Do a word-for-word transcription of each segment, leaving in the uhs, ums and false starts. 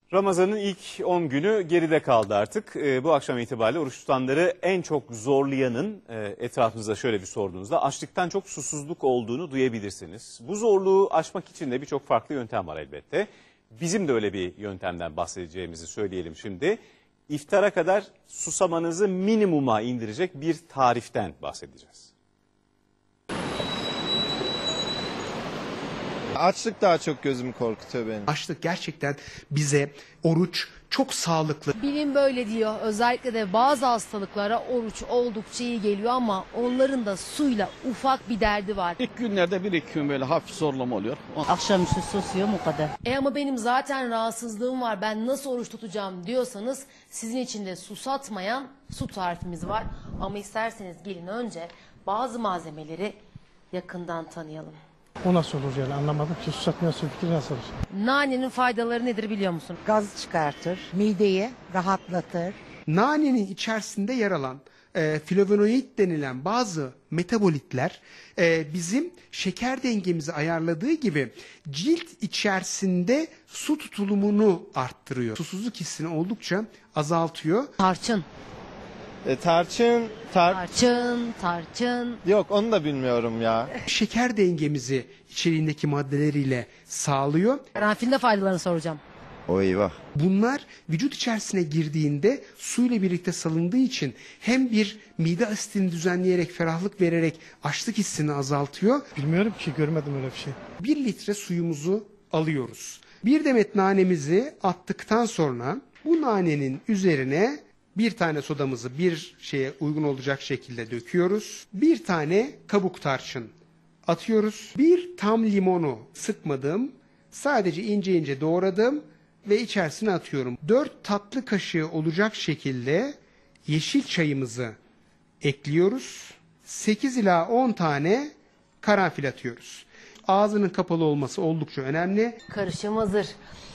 Ramazan'ın ilk on günü geride kaldı artık. E, bu akşam itibariyle oruç tutanları en çok zorlayanın e, etrafınıza şöyle bir sorduğunuzda açlıktan çok susuzluk olduğunu duyabilirsiniz. Bu zorluğu aşmak için de birçok farklı yöntem var elbette. Bizim de öyle bir yöntemden bahsedeceğimizi söyleyelim şimdi. İftara kadar susamanızı minimuma indirecek bir tariften bahsedeceğiz. Açlık daha çok gözümü korkutuyor benim. Açlık gerçekten bize oruç çok sağlıklı. Bilim böyle diyor. Özellikle de bazı hastalıklara oruç oldukça iyi geliyor ama onların da suyla ufak bir derdi var. İlk günlerde bir iki gün böyle hafif zorlama oluyor. Akşamüstü susuyorum o kadar. E ama benim zaten rahatsızlığım var, ben nasıl oruç tutacağım diyorsanız sizin için de susatmayan su tarifimiz var. Ama isterseniz gelin önce bazı malzemeleri yakından tanıyalım. O nasıl olur yani, anlamadım ki, susatma fikri nasıl olur? Nanenin faydaları nedir biliyor musun? Gaz çıkartır, mideyi rahatlatır. Nanenin içerisinde yer alan e, flavonoid denilen bazı metabolitler e, bizim şeker dengemizi ayarladığı gibi cilt içerisinde su tutulumunu arttırıyor. Susuzluk hissini oldukça azaltıyor. Tarçın. E, tarçın, tar Tarçın, tarçın. yok onu da bilmiyorum ya. Şeker dengemizi içeriğindeki maddeleriyle sağlıyor. Karanfilin de faydalarını soracağım. O eyvah. Bunlar vücut içerisine girdiğinde suyla birlikte salındığı için hem bir mide asitini düzenleyerek, ferahlık vererek açlık hissini azaltıyor. Bilmiyorum ki, görmedim öyle bir şey. Bir litre suyumuzu alıyoruz. Bir demet nanemizi attıktan sonra bu nanenin üzerine bir tane sodamızı bir şeye uygun olacak şekilde döküyoruz. Bir tane kabuk tarçın atıyoruz. Bir tam limonu sıkmadım, sadece ince ince doğradım ve içerisine atıyorum. dört tatlı kaşığı olacak şekilde yeşil çayımızı ekliyoruz. sekiz ila on tane karanfil atıyoruz. Ağzının kapalı olması oldukça önemli. Karışım hazır.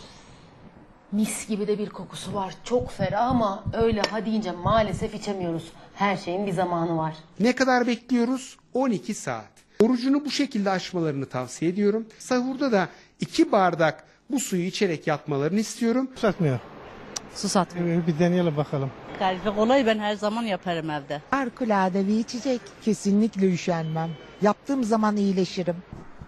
Mis gibi de bir kokusu var. Çok ferah ama öyle ha deyince maalesef içemiyoruz. Her şeyin bir zamanı var. Ne kadar bekliyoruz? on iki saat. Orucunu bu şekilde açmalarını tavsiye ediyorum. Sahurda da iki bardak bu suyu içerek yatmalarını istiyorum. Susatmıyor. Susatmıyor. Ee, Bir deneyelim bakalım. Tarifi kolay, ben her zaman yaparım evde. Harikulade bir içecek. Kesinlikle üşenmem. Yaptığım zaman iyileşirim.